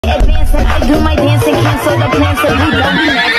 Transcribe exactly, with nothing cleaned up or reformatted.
Advance and I do my dance and cancel the plans that we done.